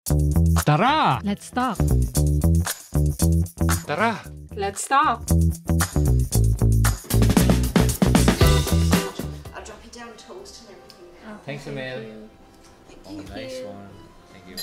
Tara! Let's talk. Tara! Let's talk. I'll drop you down toast and everything now. Thanks, Emil. Thank you. Nice one. Thank you.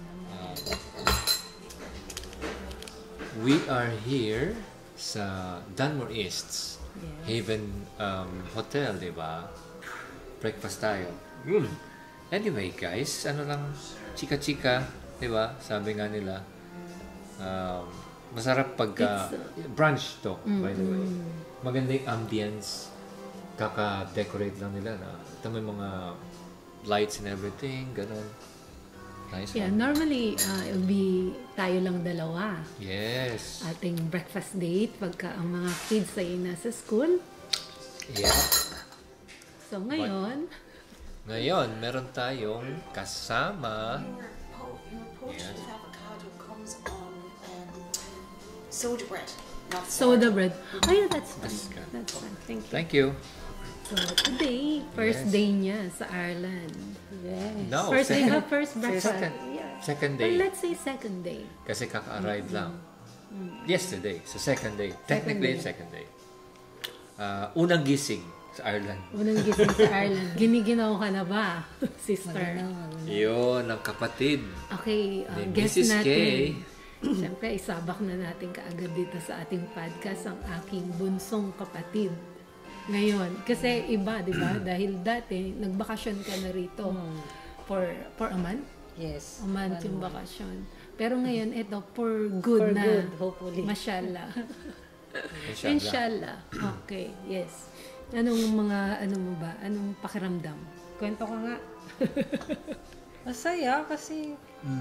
We are here sa Dunmore East Haven Hotel, di ba? Breakfast tayo. Anyway, guys, ano lang, chika-chika, di ba? Sabi nga nila, masarap pagka brunch to, by the way. Maganda yung ambience. Kaka-decorate lang nila na ito may mga lights and everything, ganun. Nice Yeah, one. normally, it'll be tayo lang dalawa. Yes. Ating breakfast date pagka ang mga kids ay nasa school. Yeah. So ngayon, Meron tayong kasama. Your portion with avocado comes on soda bread, not soda bread. Oh yeah, that's fine. That's good. That's fine. Thank you. Thank you. So today, first Yes. day niya sa Ireland. Yes. No, First day, second- first breakfast. second. Yeah. Second Well, day. let's say second day. Kasi kaka-arrive lang. Yesterday. So, second day. Technically, second day. Unang gising sa Ireland. Unang gising sa Ireland. Giniginaw ka na ba, sister? Yun, ang kapatid. Okay, Ni guest Mrs. natin. K. Siyempre, isabak na natin kaagad dito sa ating podcast ang aking bunsong kapatid. Ngayon, kasi iba, di ba? Dahil dati, nagbakasyon ka na rito for a month. Yes. A month yung bakasyon. Pero ngayon, ito, for good For na. good, hopefully. Mashallah. Inshallah. Inshallah. Okay, yes. Anong pakiramdam? Kwento ka nga. Masaya kasi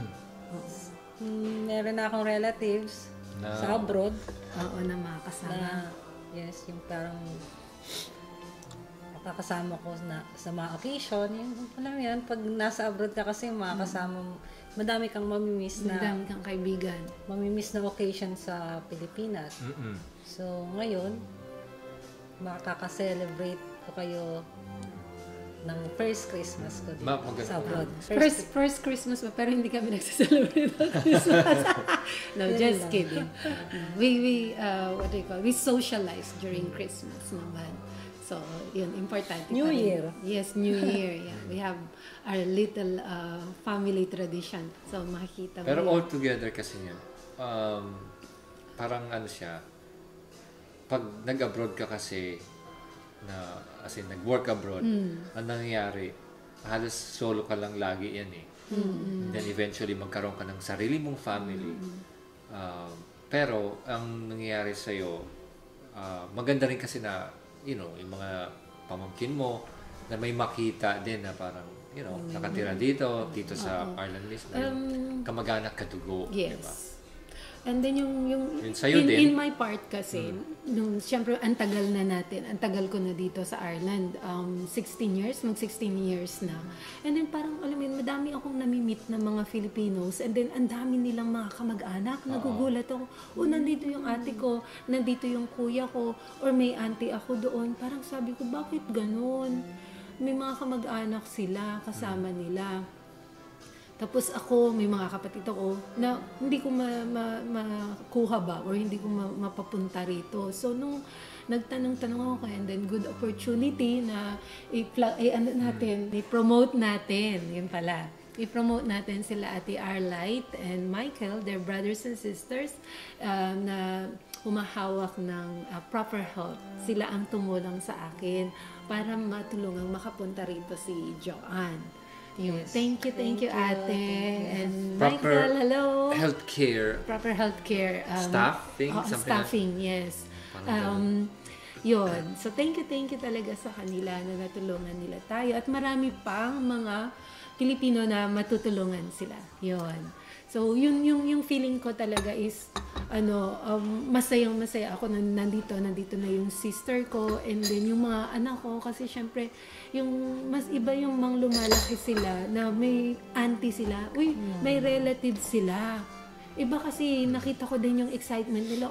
meron na akong relatives sa abroad Oo, na makakasama. na yes, yung parang makakasama ko na sa mga occasion. Yung, alam mo yan, pag nasa abroad ka kasi makakasama, madami kang mamimiss Madami kang kaibigan. na occasion sa Pilipinas. So, ngayon, makaka-celebrate ko kayo ng first Christmas ko dito Maganda. sa abroad. First Christmas ba? Pero hindi kami nagsaselebrate ng Christmas. No, just kidding. What do you call? We socialize during Christmas naman. So, yun, importante. New pa rin. Year. Yes, New Year. Yeah. We have our little family tradition. So, makikita mo. Pero yun. all together kasi niya, parang ano siya, pag nag-abroad ka kasi, as in nag-work abroad, ang nangyayari, halos solo ka lang lagi yan eh. Then eventually magkaroon ka ng sarili mong family. Pero ang nangyayari sa'yo, maganda rin kasi na, yung mga pamangkin mo, na may makita din na parang, nakatira dito sa Ireland mismo, kamag-anak kadugo. Yes. Diba? And then yung sa'yo din. in my part kasi, nung siyempre ang tagal ko na dito sa Ireland, 16 years na. And then parang alam mo yun, madami akong nami-meet na mga Filipinos, and then ang dami nilang mga kamag-anak, nagugulat ako, nandito yung ate ko, nandito yung kuya ko, or may auntie ako doon. Parang sabi ko, bakit ganun? May mga kamag-anak sila, kasama nila. Tapos ako, may mga kapatid ako na hindi ko makuha ba or hindi ko mapapunta rito. So, nung nagtanong-tanong ako, and then good opportunity na i-promote natin. Yun pala. I-promote natin sila Ate Arlight and Michael, their brothers and sisters, na humahawak ng proper health. Sila ang tumulong sa akin para matulungang makapunta rito si Joanne. Yes. Thank you, Ate. And Proper Michael, hello. Healthcare Proper healthcare. staffing, something staffing, yes. Yun. So, thank you talaga sa kanila na natulungan nila tayo. At marami pang mga Pilipino na matutulungan sila. Yun. So, yung feeling ko talaga is, masayang-masaya ako na nandito na yung sister ko, and then yung mga anak ko, kasi syempre, yung mas iba yung mga lumalaki sila, na may auntie sila, may relatives sila. Iba kasi nakita ko din yung excitement nila.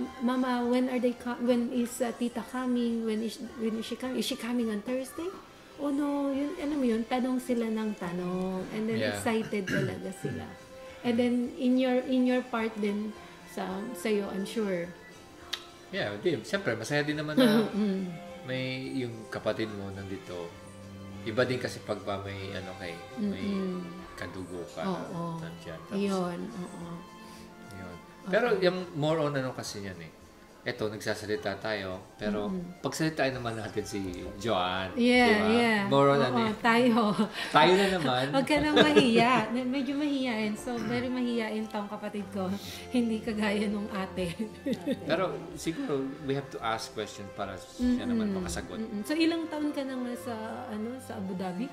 Mama, when is tita coming? When is she coming? Is she coming on Thursday? oh no, yun, alam mo yun, tanong sila ng tanong. And then Yeah. excited talaga sila. And then in your part din sa'yo, I'm sure. Yeah, siyempre, masaya din naman na may yung kapatid mo nandito. Iba din kasi pag may may kadugo ka. Oo. Nandyan. Tapos, Yun, oo. yun. Pero yung more on kasi yan eh. Eto, nagsasalita tayo. Pero pagsalitain naman natin si Joanne. Yeah, diba? yeah. More on Oo, tayo. Tayo na naman. Huwag ka nang mahiya. Medyo mahiyain. So, very mahiyain tong kapatid ko. Hindi kagaya nung ate. Pero siguro, we have to ask question para siya naman makasagot. So, ilang taon ka na nga sa Abu Dhabi?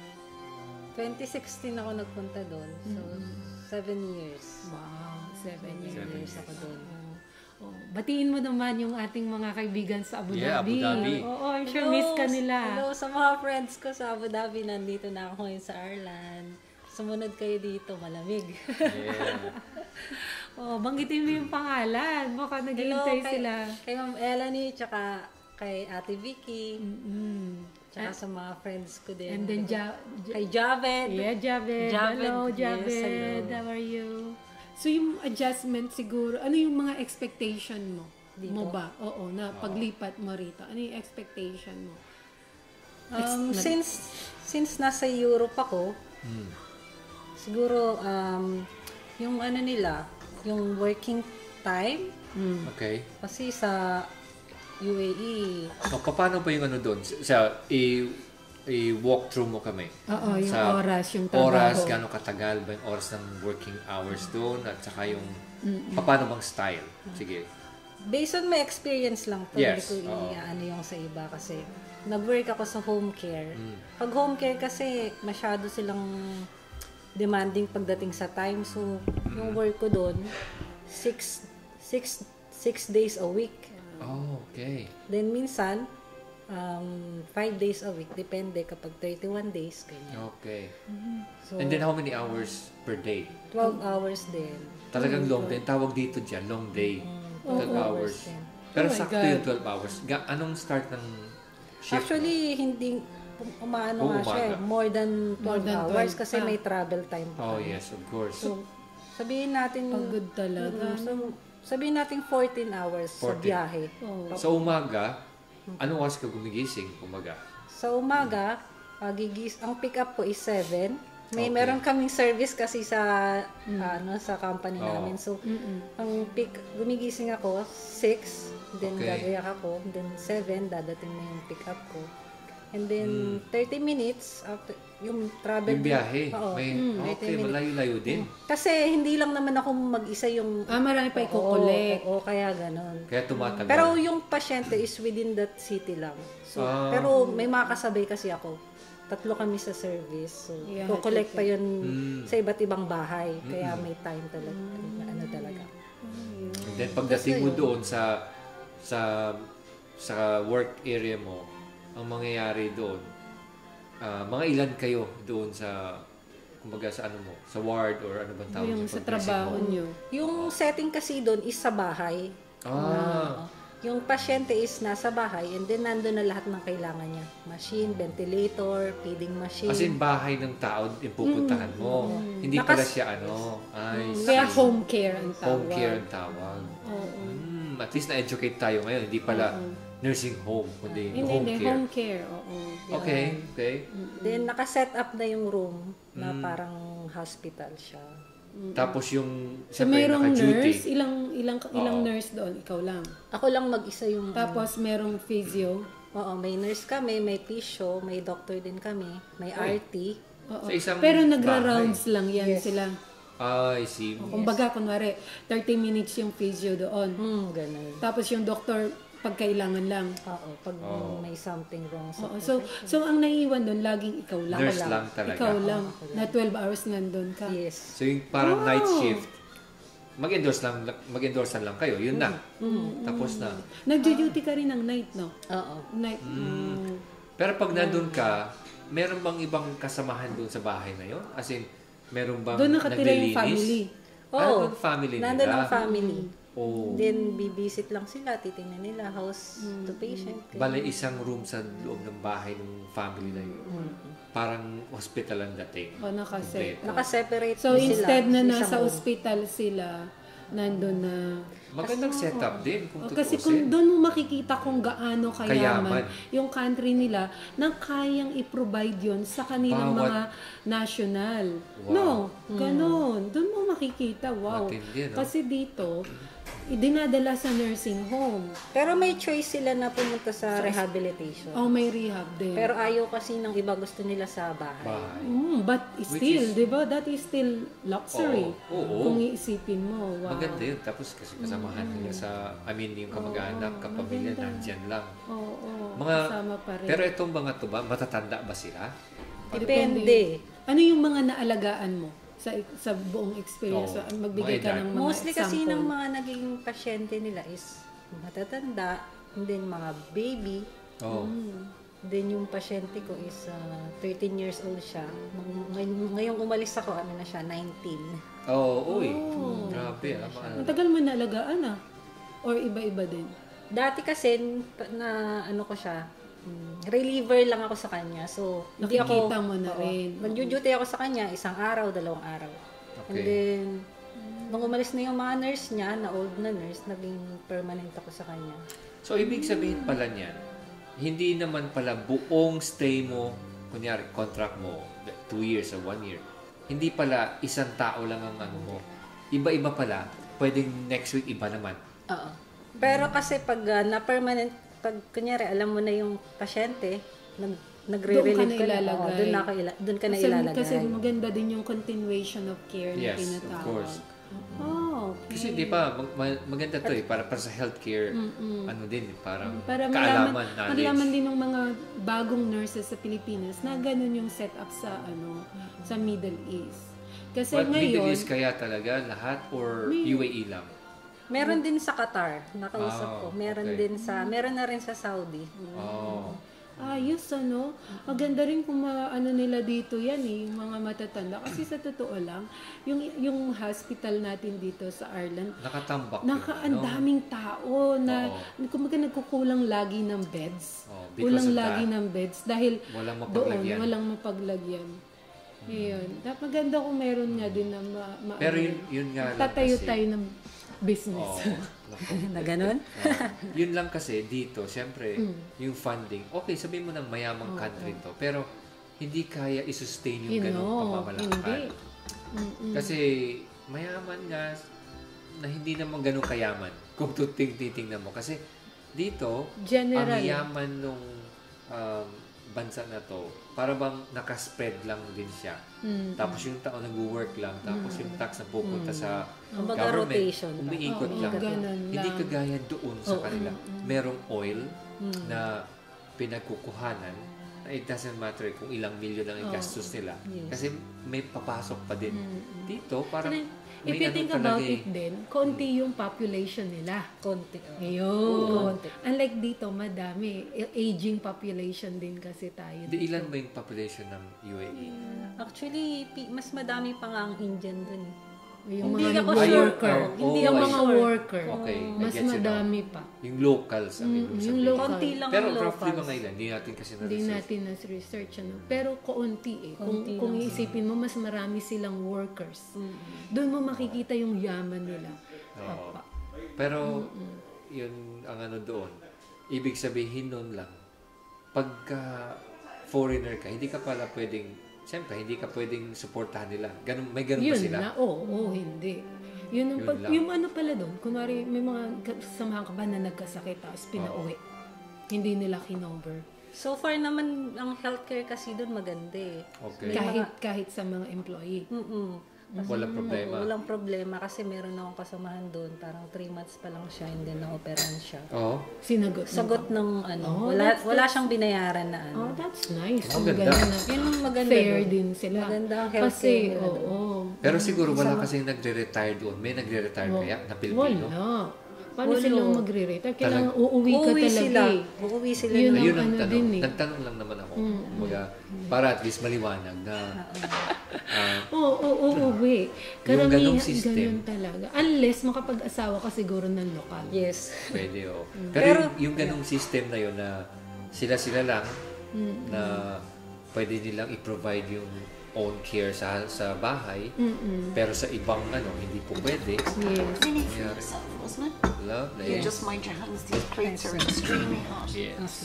2016 ako nagpunta doon. So, 7 years. Wow, 7 7 years. years ako doon. Oh, batiin mo naman yung ating mga kaibigan sa Abu Yeah, Dhabi. Abu Dhabi. Oo, I'm sure miss ka nila. Hello sa mga friends ko sa Abu Dhabi. Nandito na ako ngayon sa Ireland. Sumunod kayo dito, malamig. Yeah. Oh, banggitin mo yung pangalan. Baka naghihintay sila. Kay Ma'am Elanie, tsaka kay Ate Vicky, Mm. tsaka sa mga friends ko din. And then Kay Javed. Yeah, Javed. Javed. Hello, Yes, Javed. hello. How are you? So, yung adjustment siguro, ano yung mga expectation mo? Dito? Mo ba? Oo, na paglipat mo rito. Ano yung expectation mo? Since nasa Europe ako, siguro yung nila, yung working time, Okay. kasi sa UAE, So, paano ba yung doon? I-walk through mo kami. Oo, yung Sa oras, yung trabaho. Oras, gano'ng katagal ba yung oras ng working hours doon? At saka yung, paano bang style? Sige. based on my experience lang to, Yes, hindi ko oo. yung sa iba kasi nag-work ako sa home care. Pag home care kasi masyado silang demanding pagdating sa time. So, yung work ko doon, 6 days a week. Oh, okay. Then minsan, 5 days a week. Depende kapag 31 days. Ganyan. Okay. So, And then how many hours per day? 12 hours din. Talagang long day. Tawag dito dyan, long day. 12 hours. din. Pero Oh my sakto God. yung 12 hours. Anong start ng shift? Actually, hindi umaano nga siya eh. umaga. More than 12 More than hours 12 kasi pa. may travel time pa. Oh, yes, of course. So, sabihin natin Pagod talaga. sabihin natin 14 hours sa 14. biyahe. Oh. Sa umaga, anong oras ka gumigising? Umaga. Sa umaga, ang pick up ko is 7. Okay. Meron kaming service kasi sa sa company Oo. namin. So, ang gumigising ako 6, then Okay. gagayak ako, then 7 dadating na yung pick up ko. And then 30 minutes after yung travel Yung biyahe. Oo. May, 30 okay, minutes. malayo-layo din. Kasi hindi lang naman ako mag-isa yung Marami pa i-collect. Oo, kaya ganon. Kaya tumatagal. Pero yung pasyente is within that city lang. So, pero may mga kasabay kasi ako. 3 kami sa service. So, Yeah, collect pa yun Mm. sa iba't ibang bahay. Kaya may time talaga. Ano talaga. And then pagdating mo doon sa work area mo, ang mangyayari doon, mga ilan kayo doon sa kumbaga sa sa ward or ano bang tawag Yung sa sa pag-dressing trabaho mo? nyo. Yung setting kasi doon is sa bahay. Yung pasyente is nasa bahay and then nandun na lahat ng kailangan niya. Machine, ventilator, feeding machine. As in bahay ng tao yung pupuntahan mo. Hindi pala siya ay Kaya home care ang tawag. home care ang tawag. At least na-educate tayo ngayon. Hindi pala nursing home, kundi home Hindi, care. home care. Oo. Okay. Then naka-set up na yung room na parang hospital siya. Tapos yung So, siyempre merong naka-duty. nurse, ilang nurse doon? Ikaw lang. Ako lang mag-isa yung... Tapos, merong physio. Oo, may nurse kami, may physio, may doctor din kami, may RT. Oo. Sa isang Pero nagra-rounds lang yan sila. I see. Kumbaga, kunwari, 30 minutes yung physio doon. Ganun. Tapos yung doktor, pag kailangan lang. Oo, pag may something wrong sa... Oo. So ang naiiwan doon, laging ikaw lang. Nurse lang talaga. Ikaw lang. Na 12 hours nandun ka. Yes. So yung parang night shift, mag-endorse lang kayo. Yun na. Tapos na. Nagjo-duty ka rin ng night, no? Oo. Night. Pero pag nandun ka, meron bang ibang kasamahan doon sa bahay na yun? As in, meron bang Doon nakatira yung naglilinis? family. Ano bang family nila? Nandun ang family. Oh. Then, bibisit lang sila, titingnan nila, house to patient. Bale, isang room sa loob ng bahay ng family na yun. Parang hospital ang dating. O, nakaset. Kompleto. Nakaseparate So, sila instead na sa isang nasa room. hospital sila, nandun na. Magandang setup din kung Kasi tutuusin. kung doon mo makikita kung gaano kayaman Kayaman. yung country nila na kayang i-provide yon sa kanilang Bawat- mga national. Wow. No, ganun. Doon mo makikita, wow. Matindi, no? Kasi dito, dinadala sa nursing home. Pero may choice sila na pumunta sa rehabilitation. Oh, may rehab din. Pero ayaw kasi ng iba, gusto nila sa bahay. Bahay. But still, is- di ba? That is still luxury. Oo. Kung iisipin mo, wow. Maganda yun. Tapos kasi kasamahan nila sa, yung kamag-anak, kapamilya, nandyan lang. Oo, Mga, kasama pa rin. pero itong mga to ba, matatanda ba sila? Depende. Ano yung mga naalagaan mo sa buong experience? Oo, Magbigay mga ka edad. ng mga Mostly kasi example. ng mga naging pasyente nila is matatanda, and then mga baby. Oo. Then yung pasyente ko is 13 years old siya. Ngayong umalis ako, ano na siya, 19. Oo, uy. Grabe Ang tagal mo naalagaan Or iba-iba din? Dati kasi, na ano ko siya, reliever lang ako sa kanya. So, hindi ako... Nakikita mo na rin. Nag-duty ako sa kanya, 1 araw, 2 araw. And Okay. then, nung umalis na yung mga nurse niya, na old na nurse, naging permanent ako sa kanya. So, ibig sabihin pala niyan, hindi naman pala buong stay mo, kunyari, contract mo, 2 years or 1 year, hindi pala isang tao lang ang ano mo. Iba-iba pala, pwedeng next week iba naman. Oo. Pero kasi pag na-permanent, pag kunyari, alam mo na yung pasyente, nagre-relieve ka na. ilalagay. Doon ka na ilalagay. Kasi maganda din yung continuation of care na Yes, of tinatawag. course. Oh, okay. Kasi di ba, maganda to para sa healthcare, ano din, parang Para kaalaman, malaman knowledge. din ng mga bagong nurses sa Pilipinas na ganun yung setup sa sa Middle East. Kasi But Middle ngayon, East kaya talaga lahat or UAE lang? Meron din sa Qatar, nakausap ko. Meron okay. meron na rin sa Saudi. Oh. ayos maganda rin kung nila dito yan yung mga matatanda. Kasi sa totoo lang, yung hospital natin dito sa Ireland, Nakatambak. ang daming tao na kumaga nagkukulang lagi ng beds. Because Kulang of lagi that. ng beds dahil Walang doon mapaglagyan. walang mapaglagyan. Ayun. Maganda kung meron nga din na Pero yun nga lang tatayo kasi. tayo ng business. Na ganun? Yun lang kasi dito, syempre, yung funding, okay, sabihin mo ng mayamang country to, pero hindi kaya i-sustain yung ganung pamamalakad. Hindi. Kasi mayaman nga na hindi naman ganun kayaman kung titingnan mo. Kasi dito, General. ang yaman nung bansa na to, para bang nakaspread lang din siya. Tapos yung tao nag-work lang, tapos yung tax na pupunta sa Kumbaga government, rotation. umiikot lang. ganun Hindi lang. kagaya doon sa kanila. Merong oil na pinagkukuhanan na it doesn't matter kung ilang milyon ang gastos nila. Kasi may papasok pa din. Dito, parang If may you think talaga about it din, konti yung population nila. Konti. Ayun. Unlike dito, madami. Aging population din kasi tayo. Di ilan ba yung population ng UAE? Actually, mas madami pa nga ang Indian dun. Yung Hindi mga ako sure. worker. Hindi yung ako mga sure. worker. Okay, I Mas get you now. madami pa. Yung locals, ang ibig yung sabihin. local. Konti lang Pero ang roughly locals. mga ilan? Hindi natin kasi Hindi na-research. natin na-research. Pero kaunti Kung iisipin mo, mas marami silang workers. Doon mo makikita yung yaman nila. Oo. Pero, yun ang ano doon. Ibig sabihin nun lang, pagka foreigner ka, hindi ka pala pwedeng, siyempre, hindi ka pwedeng supportahan nila. May ganun ba Yun sila? na, hindi. Yun ang Yun lang. yung ano pala doon, kunwari may mga kasamahan ka ba na nagkasakit tapos pinauwi. Hindi nila kinover. So far naman, ang healthcare kasi dun maganda eh. Okay. Kahit sa mga employee. Walang problema. Walang problema kasi meron akong kasamahan doon. Parang 3 months pa lang siya and then na-operan siya. Oo. Sinagot. Sagot ng ano, Oh, wala siyang binayaran na ano. Oh, that's nice. Ang Ang ganda. ganda na. Yun ang maganda Fair doon. din sila. Maganda ang healthcare Kasi, nila doon. oo. Pero siguro wala kasing nagre-retire doon. May nagre-retire kaya na Pilipino? Wala. Paano Walo. silang magre-retire? Kailangan uuwi ka Uuwi talaga sila. eh. Uuwi sila. Yun Ayun ang ano tanong. din eh. Nagtanong lang naman ako. Kumbaga, para at least maliwanag na Oo, uuwi. Yung ganong Karamihan, system. ganun talaga. Unless makapag-asawa ka siguro ng lokal. Yes. pwede o. Pero, Pero- yung ganong system na yun na sila-sila lang na pwede nilang i-provide yung own care sa bahay pero sa ibang hindi po pwede. Yes. Really for yourself, wasn't it? Lovely. You just mind your hands. These plates are extremely hot. Yes.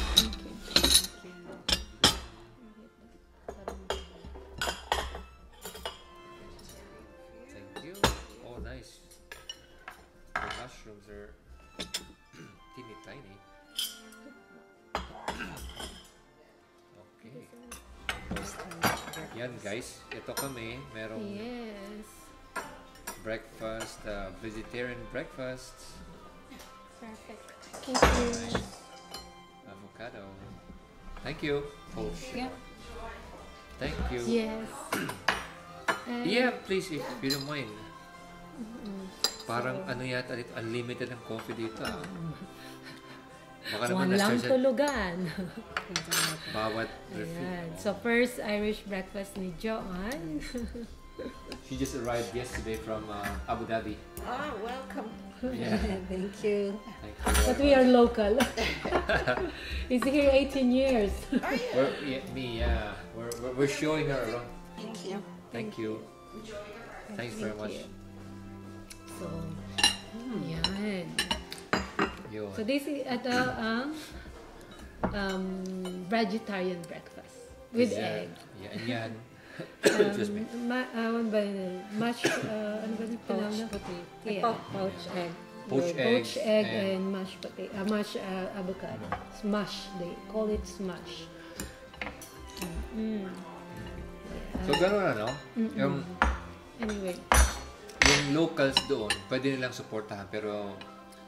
Thank you. Oh, nice. The mushrooms are teeny tiny. Okay. Yan guys, ito kami, merong Yes. breakfast, vegetarian breakfast, Perfect. Thank you. avocado. Thank you. Coach. Yeah. Thank you. Yes. Yeah, please, if you don't mind. Parang yata dito, unlimited ang coffee dito. Baka naman Walang na-start sa tulugan. bawat refill. Ayan. So, first Irish breakfast ni Joanne. She just arrived yesterday from Abu Dhabi. Ah, welcome. Yeah. Thank you. Thank you very But we are local. He's here 18 years. We're showing her around. Thank you. Thank you. Thanks very much. So, yan. Yun. So, this is vegetarian breakfast with egg. Yeah, and yan. Excuse me. Ano ba yun? Mashed, ano ba yung Pouch pinawala? potato. Yeah. Pouch egg. Poached Poached egg and and mashed potato, mashed avocado. Smash, they call it smash. so gano'n Anyway, yung locals doon, pwede nilang suportahan pero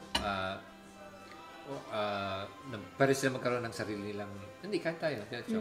pwede sila magkaroon ng sarili nilang hindi, kain tayo. Diretso.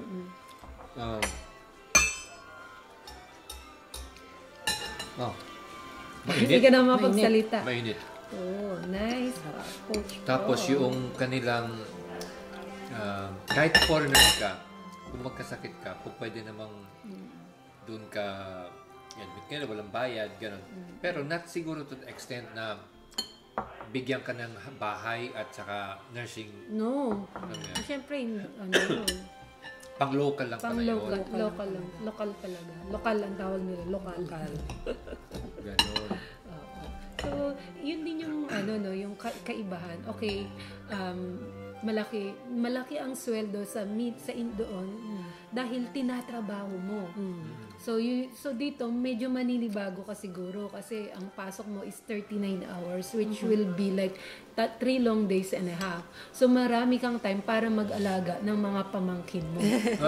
hindi ka na mapagsalita. Mainit. Oh, nice. Poached Tapos pork. yung kanilang kahit foreigner ka, kung magkasakit ka, kung pwede namang doon ka admit ka na walang bayad, gano'n. Pero not siguro to the extent na bigyan ka ng bahay at saka nursing. No. Ano yan? Siyempre, ano yun. Pang local lang Pang pala yun. local lang. Local talaga. Lokal ang tawag nila. Lokal. Gano'n. Oo. So, yun din yung yung kaibahan. Okay, malaki ang sweldo sa doon dahil tinatrabaho mo. So dito medyo maninibago ka siguro kasi ang pasok mo is 39 hours which will be like 3 long days and a half. So marami kang time para mag-alaga ng mga pamangkin mo.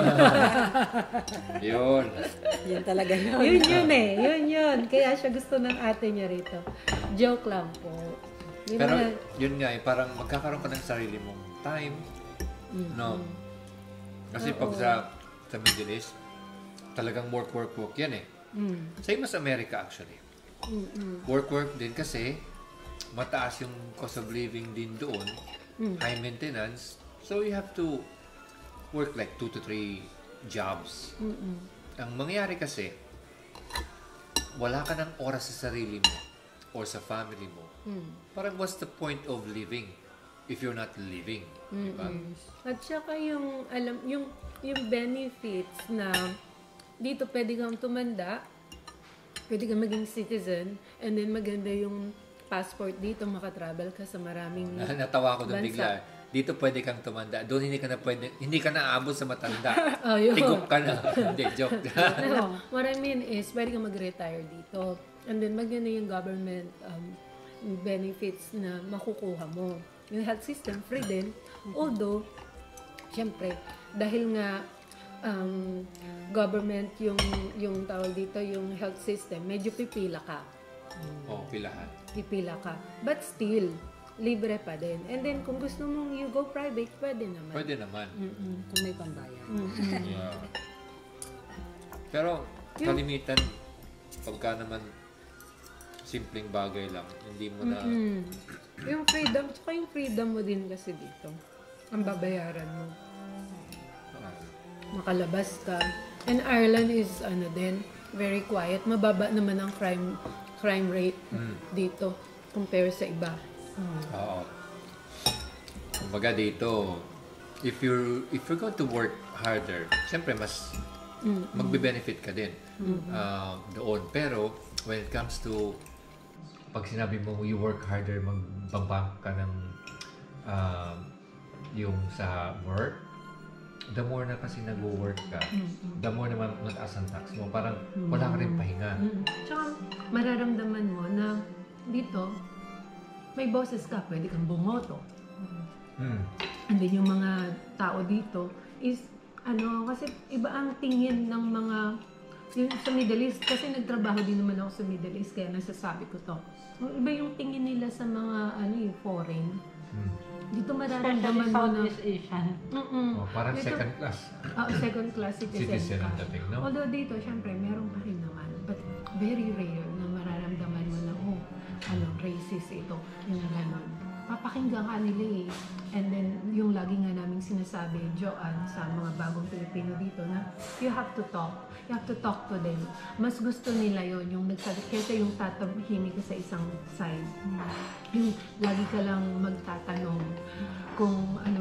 Yun. Yun talaga yun. Yun. Kaya siya gusto ng ate niya rito. Joke lang po. Di ba Pero na- yun nga parang magkakaroon ka ng sarili mong time. No? Kasi pag sa Middle East, talagang work yan eh. Same as America actually. Work din kasi mataas yung cost of living din doon. High maintenance. So you have to work like 2 to 3 jobs. Ang mangyayari kasi, wala ka ng oras sa sarili mo or sa family mo. Parang what's the point of living if you're not living? Diba? At saka yung benefits na dito pwede kang tumanda, pwede kang maging citizen, and then maganda yung passport dito, makatravel ka sa maraming Natawa ko doon bansa. bigla. Dito pwede kang tumanda. Doon hindi ka na aabot sa matanda. Ayun. Tigok ka na. Hindi, joke. No, what I mean is, pwede kang mag-retire dito. And then maganda yung government benefits na makukuha mo. Yung health system, free din. Although, syempre, dahil nga government yung tawag dito, yung health system, medyo pipila ka. Pilahan. Pipila ka. But still, libre pa din. And then, kung gusto mong you go private, pwede naman. Pwede naman. Kung may pambayan. Yeah. Pero, kalimitan, pagka naman simpleng bagay lang, hindi mo na Yung freedom, tsaka yung freedom mo din kasi dito. Ang babayaran mo. Makalabas ka. And Ireland is, din, very quiet. Mababa naman ang crime rate dito compare sa iba. Oo. Kumbaga dito, if you're going to work harder, siyempre mas magbe-benefit ka din doon. Pero when it comes to pag sinabi mo you work harder, magbabang ka ng yung sa work, the more na kasi nag-work ka, the more naman mataas ang tax mo. Parang wala ka rin pahinga. Tsaka mararamdaman mo na dito, may boses ka, pwede kang bumoto. And then yung mga tao dito is, kasi iba ang tingin ng mga, yung sa Middle East, kasi nagtrabaho din naman ako sa Middle East, kaya nasasabi ko to. Iba yung tingin nila sa mga, foreign. Dito mararamdaman mo na... Southeast Asian. Parang dito, second class. Second class citizen ang ka. dating, no? Although dito, syempre, meron pa rin naman. But very rare na mararamdaman mo na, racist ito, yung gano'n. Papakinggan ka nila eh. And then, yung lagi nga naming sinasabi, Joanne, sa mga bagong Pilipino dito, na you have to talk. You have to talk to them. Mas gusto nila yon yung nagsabi, kaysa yung tatahimik ka sa isang side. Yung lagi ka lang magtatanong kung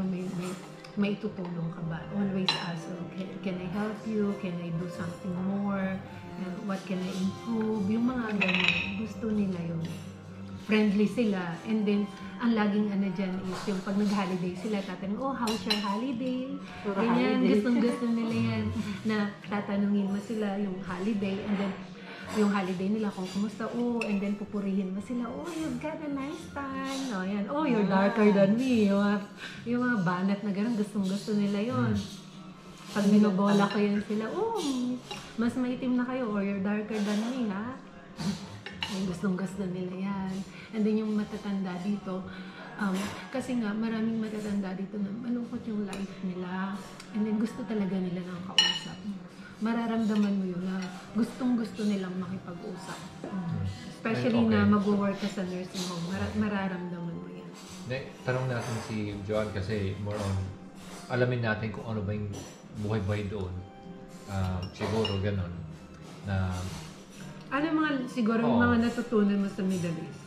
may tutulong ka ba. Always ask, can I help you? Can I do something more? And what can I improve? Yung mga ganun, gusto nila yun. Friendly sila. And then, ang laging dyan is yung pag nag-holiday sila, tatanong, how's your holiday? Ganyan, gustong-gusto nila yan. Na tatanungin mo sila yung holiday, and then yung holiday nila kung kumusta, and then pupurihin mo sila, you've got a nice time. Yan, you're darker than me. Yung mga banat na gano'n, gustong-gusto nila yon. Pag binobola ko yun sila, mas maitim na kayo, or you're darker than me, ha? Ay, gustong-gusto nila yan. And then yung matatanda dito, kasi nga maraming matatanda dito na malungkot yung life nila. And then gusto talaga nila ng kausap. Mararamdaman mo yun na gustong-gusto nilang makipag-usap. Especially na mag-work ka sa nursing home, mararamdaman mo yan. Tanong natin si Joanne kasi more on, alamin natin kung ano ba yung buhay-buhay doon. Siguro ganun. Na ano siguro yung mga natutunan mo sa Middle East?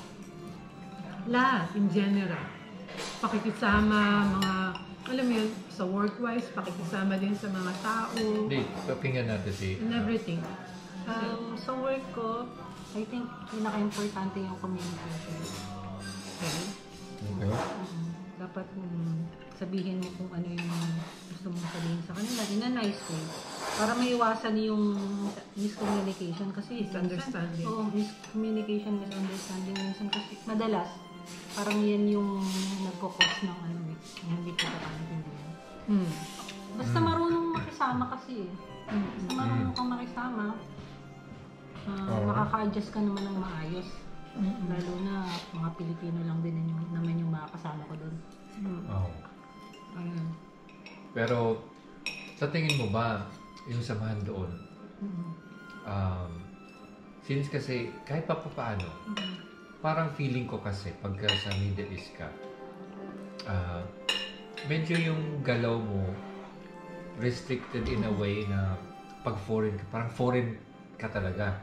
Lahat, in general. Pakikisama, alam mo yun, sa work-wise, pakikisama din sa mga tao. Hindi, pakinggan natin si... And everything. Sa work ko, I think pinaka-importante yung communication. Okay. Dapat sabihin mo kung ano yung gusto mong sabihin sa kanila in a nice way. Para maiwasan yung miscommunication kasi misunderstanding. Miscommunication, misunderstanding minsan kasi madalas parang yan yung nagko-cause ng hindi ko pagkakaintindihan. Basta marunong makisama kasi Basta marunong kang makisama, makaka-adjust ka naman ng maayos. Lalo na mga Pilipino lang din naman yung makakasama ko doon. Pero sa tingin mo ba yung samahan doon, since kasi kahit pa paano, parang feeling ko kasi pagka sa Middle East ka, medyo yung galaw mo restricted in a way na pag foreign ka, parang foreign ka talaga.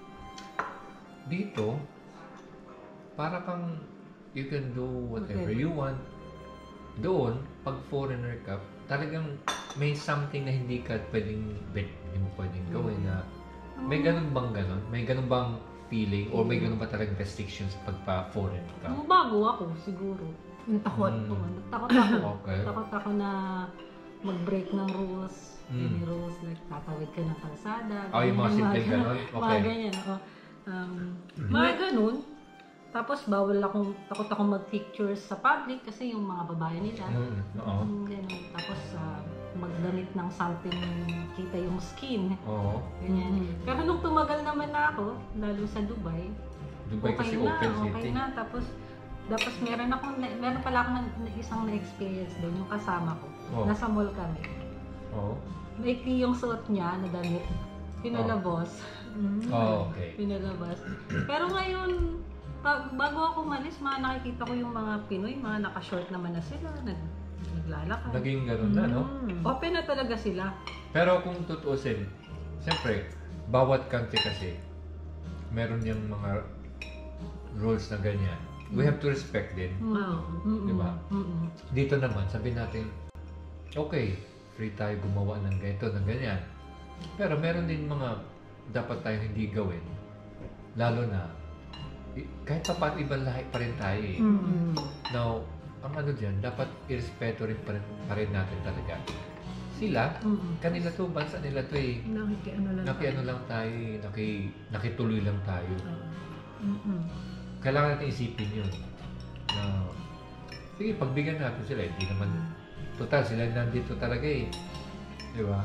Dito, para kang you can do whatever you want. Doon, pag foreigner ka, talagang may something na hindi mo pwedeng gawin na may ganun bang ganun? May ganun bang feeling or may ganun ba talagang restrictions pag foreign ka? Bago ako, siguro. Yung takot. Takot ako. Okay. Takot ako na mag-break ng rules. Any rules, like tatawid ka ng kalsada. Yung mga simple ganun? Okay. Mga ganyan. Mga ganun. Tapos takot akong mag-pictures sa public kasi yung mga babae nila. Ganun. Tapos magdamit ng something kita yung skin. Ganyan. Pero nung tumagal naman na ako, lalo sa Dubai kasi open city. Okay na. Tapos meron pala akong isang na-experience doon, yung kasama ko. Nasa mall kami. Maikli yung suot niya na damit. Pinalabos. Okay. Pinalabas. Pero ngayon, bago ako umalis, nakikita ko yung mga Pinoy, mga naka-short naman na sila, naglalakad. Naging ganun na, no? Open na talaga sila. Pero kung tutuusin, siyempre, bawat country kasi, meron yung mga rules na ganyan. We have to respect din. Di ba? Dito naman, sabihin natin, okay, free tayo gumawa ng ganito, ng ganyan. Pero meron din mga dapat tayo hindi gawin. Lalo na, kahit pa ibang lahi pa rin tayo eh. Now, ang ano dyan, dapat irespeto rin pa rin natin talaga. Sila, kanila to, bansa nila to eh. Nakiano lang tayo, nakituloy lang tayo. Kailangan natin isipin yun. Na, sige, pagbigyan natin sila, hindi naman, total, sila nandito talaga eh. Di ba?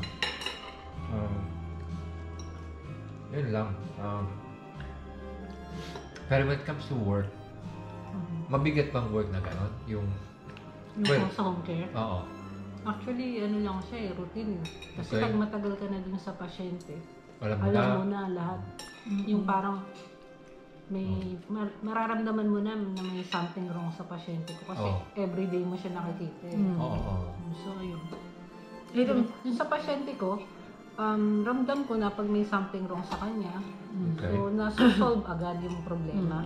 Yun lang. Pero when it comes to work, mabigat bang work na gano'n? Yung Sa home care? Oo. Actually, ano lang siya routine. Kasi Okay. pag matagal ka na dun sa pasyente, Alam mo na lahat. Yung parang may mararamdaman mo na may something wrong sa pasyente ko kasi everyday mo siya nakikita. Oo. So, ayun. Yung sa pasyente ko, ramdam ko na pag may something wrong sa kanya, Okay. so nasa-solve agad yung problema.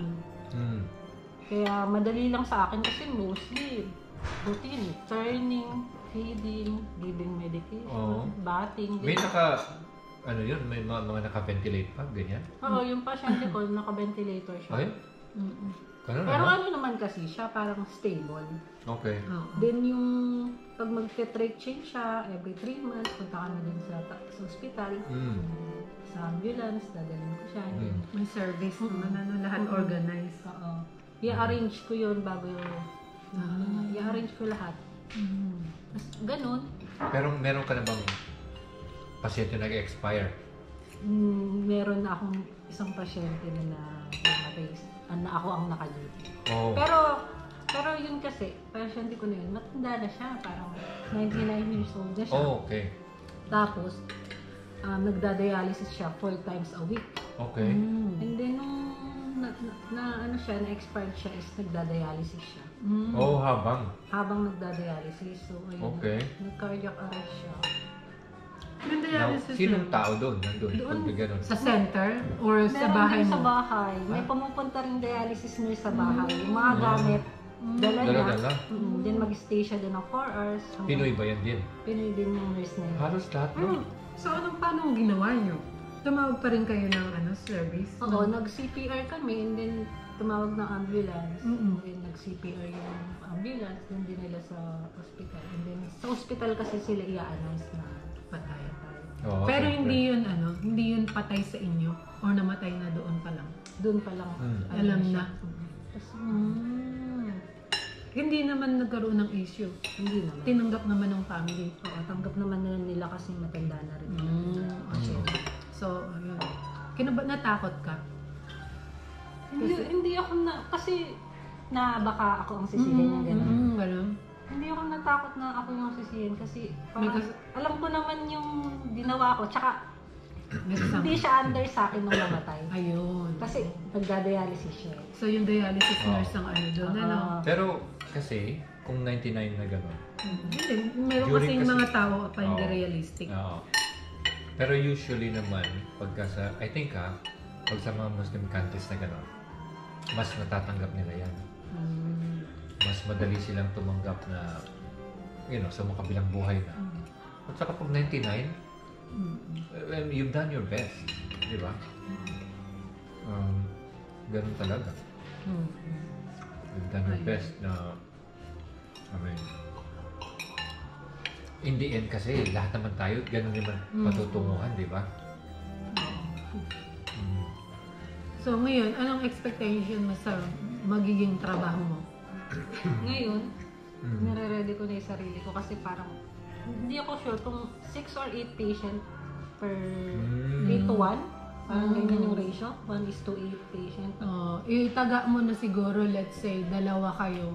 Kaya madali lang sa akin kasi mostly routine, turning, feeding, giving medication, bathing. May may mga naka-ventilate pa, ganyan? Oo, yung pasyente ko, naka-ventilator siya. Ay? Ganun Pero ano? ano naman kasi siya, parang stable. Okay. Then yung pag mag-trach change siya, every 3 months, punta kami din sa hospital. Sa ambulance, dadalhin ko siya. May service naman, lahat organized. Oo. I-arrange ko yun bago i-arrange ko lahat. Ganun. Pero meron ka na bang pasyente nag-expire? Meron na akong isang pasyente na namatay. Na ako ang naka-duty. Oh. Pero yun kasi, pasyente ko na yun, matanda na siya. Parang 99 years old na siya. Oh, okay. Tapos, nagda-dialysis siya 4 times a week. Okay. And then, nung na-expired siya is nagda-dialysis siya. Oh, habang. Habang nagda-dialysis. So, ayun. Okay. Nag-cardiac arrest siya. Yung Now, dialysis sinong lang? tao doon? Nandun? Pag ganun. Sa center? Or sa Meron bahay din mo? sa bahay. May pumupunta rin dialysis nurse sa bahay. Yung mga gamit, dala niya. Dala-dala? Then mag-stay siya doon ng 4 hours. Pinoy ba yan din? Pinoy din yung nurse na yun. Halos lahat, no? So, paano ang ginawa nyo? Tumawag pa rin kayo ng service? Oo, nag-CPR kami and then tumawag ng ambulance. And then nag-CPR yung ambulance. Then dinala sa hospital. And then sa hospital kasi sila i-announce na patay. Oo, Pero siyempre. hindi yun patay sa inyo? Or namatay na doon pa lang? Doon pa lang. Alam na. Tapos, Hindi naman nagkaroon ng issue. hindi naman. Tinanggap naman ng family. Oo, tanggap naman nila kasi matanda na rin. Okay. So, ayun. Natakot ka? Hindi ako kasi baka ako ang sisihin ng gano'n. Ganun. Hindi ako natakot na ako yung sisihin kasi parang, May alam ko naman yung ginawa ko. Tsaka May kasama. hindi siya under sa akin nung namatay. Ayun. Kasi nagda-dialysis siya. So, yung dialysis nurse ang doon, ano? Pero kasi, kung 99 na gano'n. Hindi. Meron During kasing kasi- mga tao pa hindi Oo. realistic. Oo. Pero usually naman, pagka sa, I think pag sa mga Muslim countries na gano'n, mas natatanggap nila yan. Mas madali silang tumanggap na, sa mga kabilang buhay na. At saka pag 99, well, you've done your best. Di ba? Ganun talaga. You've done your best na, in the end kasi, lahat naman tayo, ganun naman patutunguhan, di ba? So, ngayon, anong expectation mo sa magiging trabaho mo? Ngayon, nare-ready ko na yung sarili ko kasi parang hindi ako sure kung 6 or 8 patient per 8 to 1. Parang ganyan yung ratio. 1:8 patient. Itaga mo na siguro, let's say, dalawa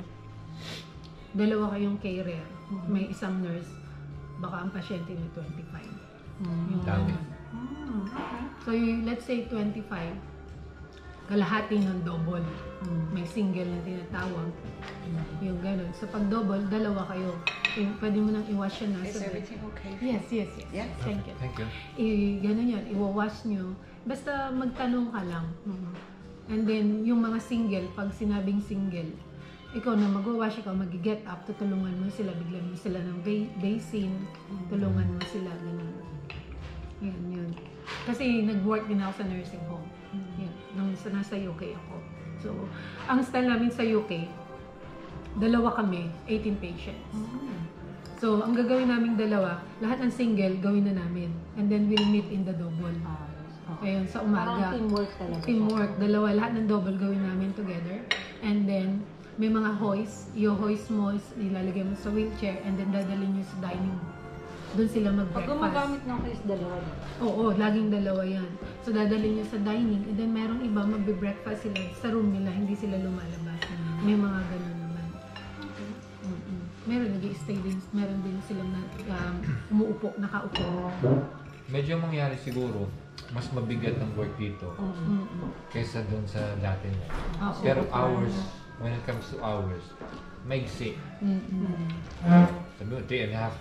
kayong carer. May isang nurse. Baka ang pasyente na 25. Dami. Okay. So, let's say 25, kalahati ng double. May single na tinatawag. Yung ganun. So, pag double, dalawa kayo. Pwede mo nang i-wash yan Is nasa bed. everything okay? Yes. Yeah. Thank you. Thank you. Ganun yun. Iwa-wash nyo. Basta magtanong ka lang. And then, yung mga single, pag sinabing single, ikaw na mag-wash, ikaw mag-get up, tutulungan mo sila, biglan mo sila ng basin, tulungan mo sila, ganun. Yun. Kasi nag-work din ako sa nursing home. Yun, nung nasa UK ako. So, ang style namin sa UK, dalawa kami, 18 patients. So, ang gagawin namin dalawa, lahat ng single, gawin na namin. And then, we'll meet in the double. Ayun, sa umaga. Parang teamwork talaga. Teamwork, dalawa, lahat ng double gawin namin together. And then, may mga hoist, i-hoist mo, ilalagay mo sa wheelchair, and then dadalhin nyo sa dining. Doon sila Pag mag-breakfast. gumagamit ng case, dalawa. Oo, laging dalawa yan. So, dadalhin nyo sa dining, and then merong iba, magbe-breakfast sila sa room nila, hindi sila lumalabas. May mga ganun naman. Meron, nag-i-stay din, meron din silang umuupo, nakaupo. Medyo mangyari siguro, mas mabigat ang work dito kaysa doon sa dati mo. Pero hours, when it comes to hours, maigsi. Sabi mo, 3.5,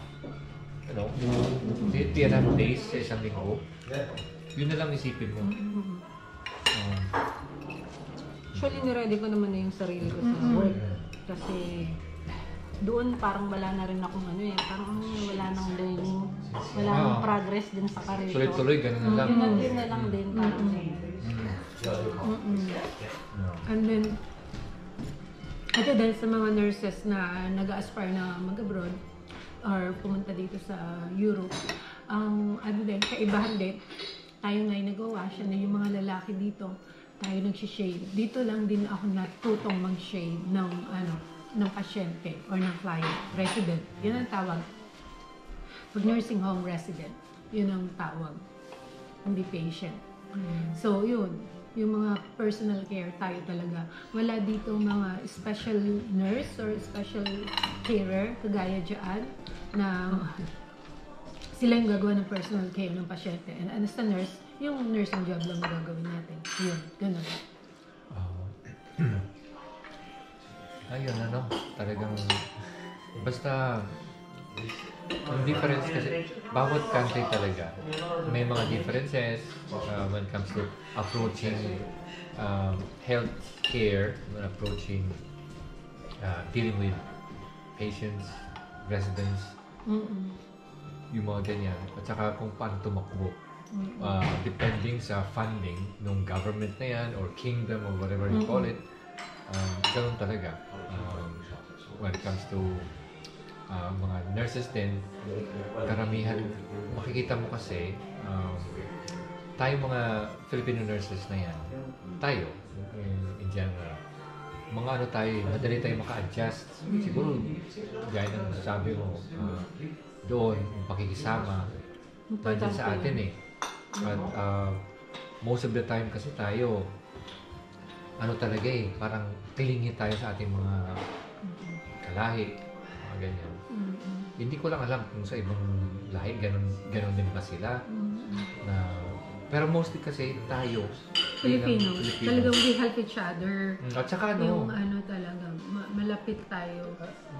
3.5 days sa isang linggo. Yun na lang isipin mo. Actually, niready ko naman na yung sarili ko sa work. Kasi doon parang wala na rin akong parang wala nang learning, wala nang progress din sa career ko. Tuloy-tuloy, ganun na lang. Yun na lang din parang And then, ito dahil sa mga nurses na nag-aspire na mag-abroad or pumunta dito sa Europe, ang kaibahan din, tayo ngayon nag-wash, yung mga lalaki dito, tayo nag-shave. Dito lang din ako natutong mag-shave ng pasyente or ng client, resident. Yun ang tawag. Pag nursing home resident, yun ang tawag. Hindi patient. So, yun. Yung mga personal care, tayo talaga. Wala dito mga special nurse or special carer, kagaya dyan, na sila yung gagawa ng personal care ng pasyente. And as a nurse, yung nursing job lang gagawin natin. Yun, ganun. Ayun, talagang, basta, ang difference kasi, bawat country talaga, may mga differences when it comes to approaching health care, when approaching dealing with patients, residents, yung mga ganyan, at saka kung paano tumakbo. Depending sa funding ng government na yan, or kingdom, or whatever you call it, ganun talaga. When it comes to mga nurses din, karamihan, makikita mo kasi, tayo mga Filipino nurses na yan, tayo, in general, mga tayo, madali tayo maka-adjust. Siguro, gaya ng sabi mo, doon, yung pakikisama, nandiyan sa atin eh. At most of the time kasi tayo, talaga parang tilingi tayo sa ating mga kalahi, mga ganyan. Hindi ko lang alam kung sa ibang lahi, ganun din ba sila. Pero mostly kasi tayo, Filipinos, talagang we help each other. At saka yung talaga, malapit tayo.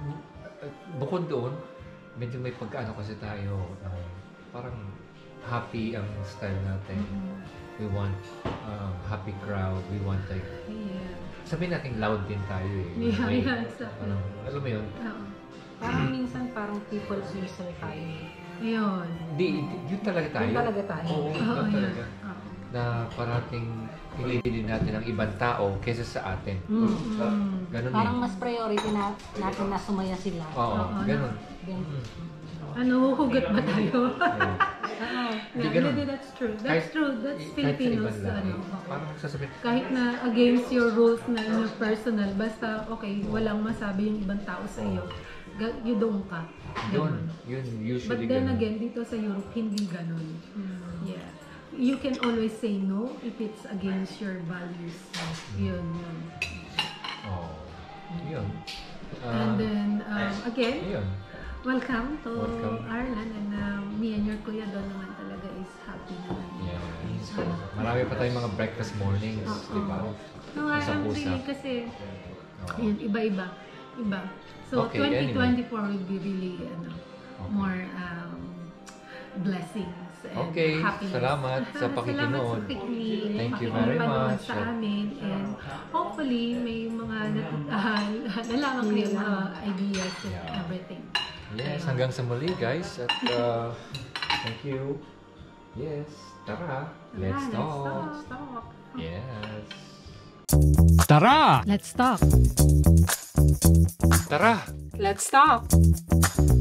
Bukod doon, medyo may pagkaano kasi tayo, parang happy ang style natin. We want happy crowd, we want like, sabihin natin loud din tayo eh. Exactly. Alam mo yun? parang minsan parang people pleaser tayo. Yun. Yun talaga tayo. Yun talaga tayo. Oo, yun talaga. Na parating pinili natin ang ibang tao kaysa sa atin. Ganun Parang mas priority natin na sumaya sila. Oo, ganun. Huhugot ba tayo? Hindi ganun. That's true. That's true. That's Filipinos. Parang sasabihin. Kahit na against your rules na personal, basta okay, walang masabi yung ibang tao sa iyo. Doon ka. Yun usually But then again, dito sa Europe, hindi ganun. Yeah. You can always say no if it's against your values. Yun. Yun. And then, again, Yun. welcome to Ireland. And me and your kuya doon naman talaga always happy naman. Yes. Marami pa tayong mga breakfast mornings, di ba? No, I'm really kasi yun, iba. So, Okay, 2024 will be really more blessings and Okay, happiness. salamat sa pakikinood. Salamat sa pakikinig. Thank you very much. Sa amin. And hopefully, may mga nalaman kayo mga ideas and everything. Yes, hanggang sa muli guys. At thank you. Yes, tara. Let's talk. Yes. Tara! Let's talk. Tara! Let's talk.